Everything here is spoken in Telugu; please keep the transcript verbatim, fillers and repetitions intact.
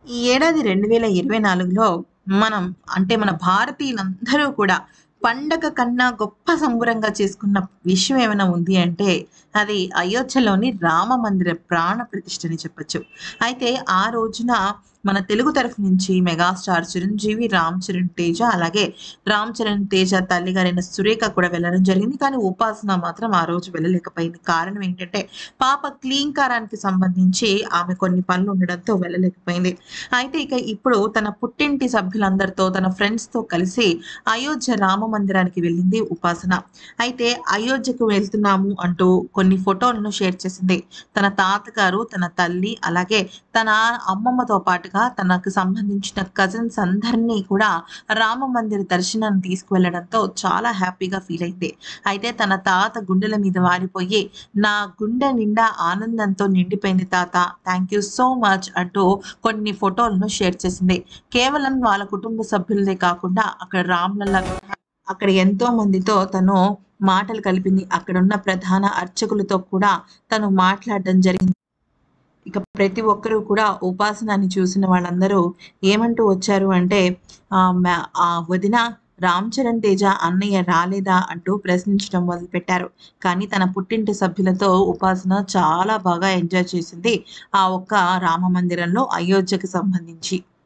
ఈ ఏడాది రెండు వేల ఇరవై నాలుగులో మనం అంటే మన భారతీయులందరూ కూడా పండగ కన్నా గొప్ప సంబురంగా చేసుకున్న విషయం ఏమైనా ఉంది అంటే అది అయోధ్యలోని రామ మందిర ప్రాణ ప్రతిష్ఠని చెప్పొచ్చు. అయితే ఆ రోజున మన తెలుగు తరఫు నుంచి మెగాస్టార్ చిరంజీవి, రామ్ చరణ్ తేజ అలాగే రామ్ చరణ్ తేజ తల్లిగారైన సురేఖ కూడా వెళ్ళడం జరిగింది. కానీ ఉపాసన మాత్రం ఆ రోజు వెళ్ళలేకపోయింది. కారణం ఏంటంటే పాప క్లీంకారానికి సంబంధించి ఆమె కొన్ని పనులు ఉండడంతో వెళ్ళలేకపోయింది. అయితే ఇక ఇప్పుడు తన పుట్టింటి సభ్యులందరితో, తన ఫ్రెండ్స్‌తో కలిసి అయోధ్య రామ మందిరానికి వెళ్ళింది ఉపాసన. అయితే అయోధ్యకు వెళ్తున్నాము అంటూ కొన్ని ఫోటోలను షేర్ చేసింది. తన తాతగారు, తన తల్లి అలాగే తన అమ్మమ్మతో పాటుగా తనకు సంబంధించిన కజిన్స్ అందరినీ కూడా రామ మందిర దర్శనానికి తీసుకువెళ్ళడంతో చాలా హ్యాపీగా ఫీల్ అయింది. అయితే తన తాత గుండెల మీద వాలిపోయి, "నా గుండె నిండా ఆనందంతో నిండిపోయింది తాత. థాంక్ యూ సో మచ్" అంటూ కొన్ని ఫోటోలను షేర్ చేసింది. కేవలం వాళ్ళ కుటుంబ సభ్యులదే కాకుండా అక్కడ రామ్‌లల్ల అక్కడ ఎంతో మందితో తను మాటలు కలిపింది. అక్కడున్న ప్రధాన అర్చకులతో కూడా తను మాట్లాడడం జరిగింది. ఇక ప్రతి ఒక్కరు కూడా ఉపాసనని చూసిన వాళ్ళందరూ ఏమంటూ వచ్చారు అంటే ఆహ్, మ్యా ఆహ్, "వదిన రామ్ చరణ్ తేజ అన్నయ్య రాలేదా?" అంటూ ప్రశ్నించడం మొదలుపెట్టారు. కానీ తన పుట్టింటి సభ్యులతో ఉపాసన చాలా బాగా ఎంజాయ్ చేసింది. ఆ ఒక్క రామ మందిరంలో అయోధ్యకి సంబంధించి.